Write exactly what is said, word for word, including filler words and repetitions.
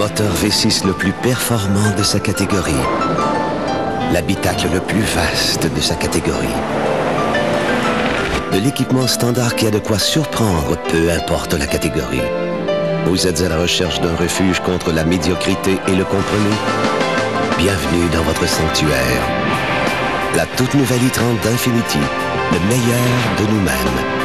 moteur V six le plus performant de sa catégorie. L'habitacle le plus vaste de sa catégorie. De l'équipement standard qui a de quoi surprendre, peu importe la catégorie. Vous êtes à la recherche d'un refuge contre la médiocrité et le compromis? Bienvenue dans votre sanctuaire. La toute nouvelle i trente d'Infiniti, le meilleur de nous-mêmes.